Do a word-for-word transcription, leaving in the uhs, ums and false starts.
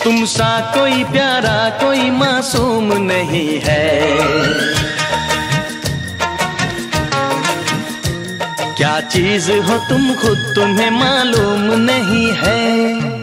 तुम सा कोई प्यारा कोई मासूम नहीं है। क्या चीज हो तुम खुद तुम्हें मालूम नहीं है।